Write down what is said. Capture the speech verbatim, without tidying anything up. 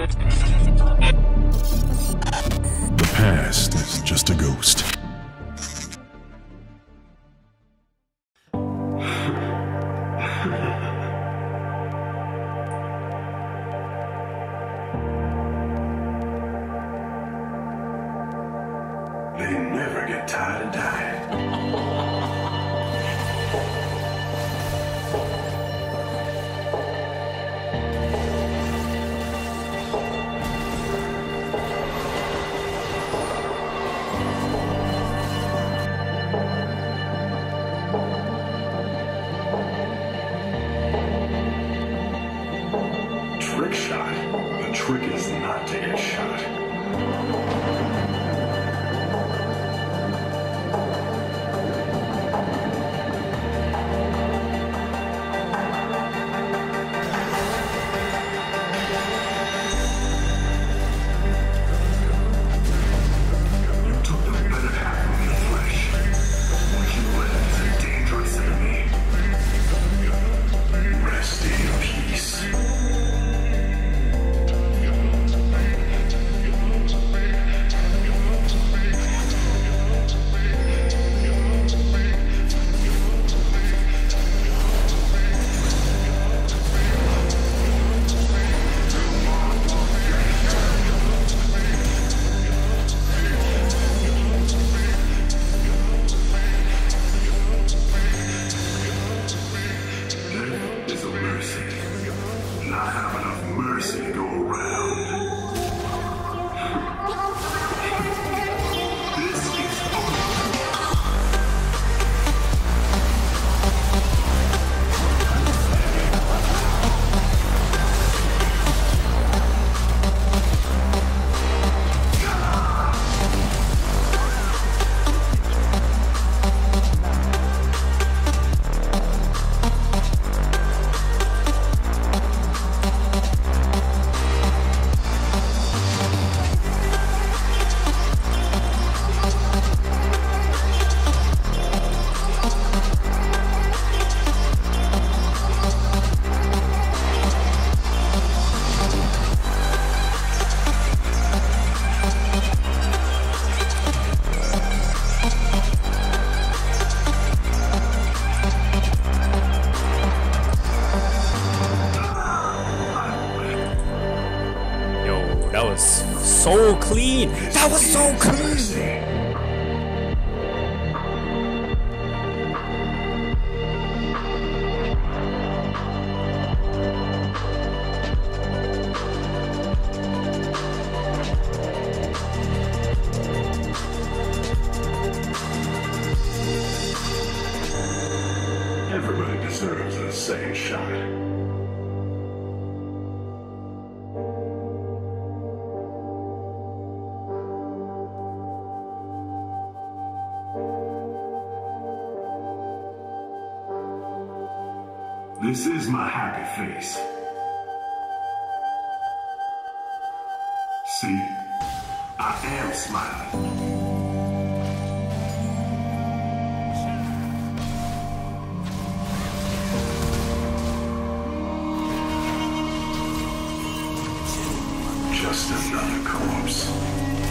The past is just a ghost. They never get tired of dying. Trick shot. The trick is not to get shot. Not have enough mercy to go around. This is That was so clean. That was so clean. Everybody deserves a second shot. This is my happy face. See, I am smiling. Just another corpse.